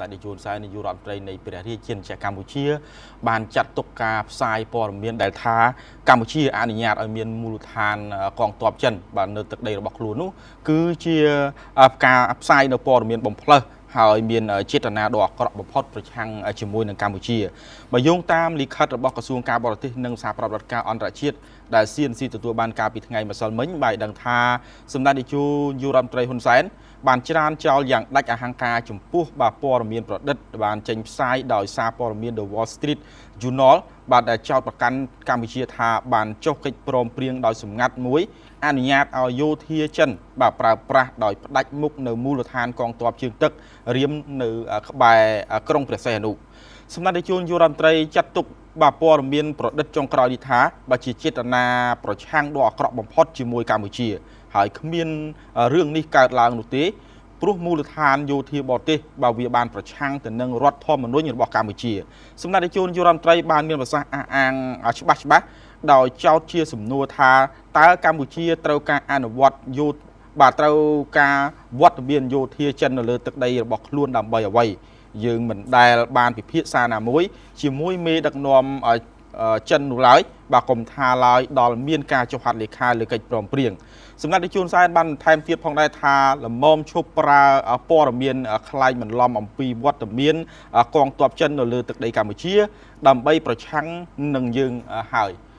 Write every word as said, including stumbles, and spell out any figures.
ដេចជួនសាយនាយករដ្ឋមន្ត្រីនៃព្រះរាជាណាចក្រកម្ពុជាបានចាត់ទុកការផ្សាយព័ត៌មានដែលថាកម្ពុជាអនុញ្ញាតឲ្យមានមូលដ្ឋានកងទ័ពចិនបាននៅទឹកដីរបស់ខ្លួននោះគឺជាការផ្សាយនៅព័ត៌មានបំផ្លើសហើយមានចេតនាដ៏អាក្រក់បំផុតប្រឆាំងជាមួយនឹងកម្ពុជាបើយោងតាមលិខិតរបស់ក្រសួងការបរទេសនិងសហប្រតិបត្តិការអន្តរជាតិដែល ซี เอ็น ซี ទទួលបានកាលពីថ្ងៃម្សិលមិញបានដឹងថាសម្ដេចនាយកនាយករដ្ឋមន្ត្រីហ៊ុនសែនបានច្រានចោលយ៉ាងដាច់អហង្ការចំពោះបាទព័ត៌មានប្រឌិតបានចេញផ្សាយដោយសារព័ត៌មាន The Wall Street Journal បានចោទប្រកាន់កម្ពុជាថាបានចុះកិច្ចព្រមព្រៀងដោយសម្ងាត់មួយអនុញ្ញាតឲ្យយោធាចិនបាទប្រើប្រាស់ដោយផ្ដាច់មុខនៅមូលដ្ឋានកងទ័ពជើងទឹករៀមនៅក្បែរក្រុងព្រះសីហនុសម្ដេចនាយកនាយករដ្ឋមន្ត្រីចាត់ទុកបាទព័ត៌មានប្រឌិតចុងក្រោយនេះថាបើជាចេតនាប្រឆាំងដ៏អាក្រក់បំផុតជាមួយកម្ពុជាហើយគ្មានរឿងនេះកើតឡើងនោះទេព្រោះមូលដ្ឋានយោធាបរទេសបើវាបានប្រឆាំងទៅនឹងរដ្ឋធម្មនុញ្ញរបស់កម្ពុជាសម្ដេចនាយកនាយករដ្ឋមន្ត្រីបានមានប្រសាសន៍អះអាងច្បាស់ច្បាស់ដោយចោទជាសំណួរថាតើកម្ពុជាត្រូវការអនុវត្តយោបាទត្រូវការវត្តមានយោធាចិននៅលើទឹកដីរបស់ខ្លួនដើម្បីអ្វីយើងមិនដែលបានពិភាក្សាណាមួយជាមួយមេដឹកនាំចិននោះឡើយបាទកុំថាឡើយដល់មានការចុះហត្ថលេខាលើកិច្ចព្រមព្រៀងសម្ដេចនាយកហ៊ុនសែនបានថែមទៀតផងដែរថាលំមឈប់ប្រើព័ត៌មានខ្លាយបន្លំអំពីវត្តមានកងទ័ពចិននៅលើទឹកដីកម្ពុជាដើម្បីប្រឆាំងនឹងយើងហើយ